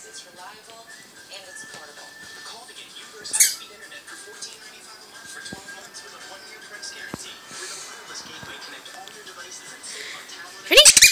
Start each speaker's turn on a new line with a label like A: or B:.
A: fast, it's reliable, and it's affordable.
B: Call to get Uber's high-speed internet for $14.95 a month for 12 months with a 1-year price guarantee. With a wireless gateway, connect all your devices and save on tablet.
C: Ready?